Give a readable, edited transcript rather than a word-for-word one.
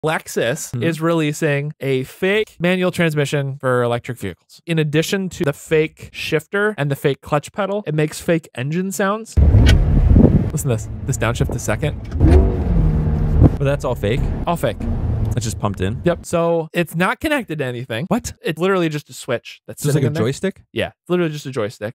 Lexus is releasing a fake manual transmission for electric vehicles. In addition to the fake shifter and the fake clutch pedal, it makes fake engine sounds. Listen to this downshift to second. But that's all fake? All fake. It's just pumped in? Yep. So it's not connected to anything. What? It's literally just a switch that's Just like a joystick? Yeah, it's literally just a joystick.